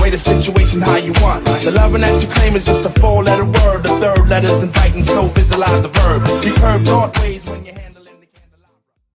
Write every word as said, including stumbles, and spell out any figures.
play the situation how you want. The loving that you claim is just a four-letter word. The third letter's inviting, so visualize the verb. Be curved thought ways when your hands